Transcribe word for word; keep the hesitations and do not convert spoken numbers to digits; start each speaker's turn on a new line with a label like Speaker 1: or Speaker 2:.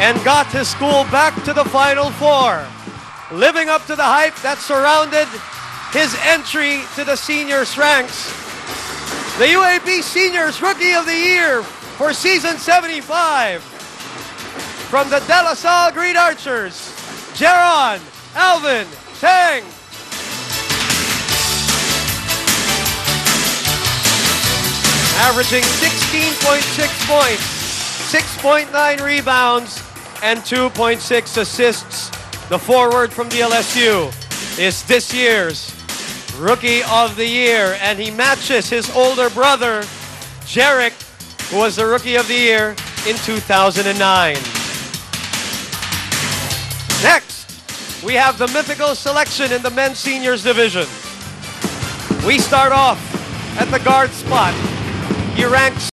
Speaker 1: and got his school back to the Final Four, living up to the hype that surrounded his entry to the seniors ranks. The U A P Seniors Rookie of the Year for season seventy-five, from the De La Salle Green Archers, Jeron Alvin Teng. Averaging sixteen point six points, six point nine rebounds, and two point six assists. The forward from D L S U is this year's Rookie of the Year, and he matches his older brother, Jeron, who was the Rookie of the Year in two thousand nine. Next, we have the mythical selection in the men's seniors division. We start off at the guard spot. He ranks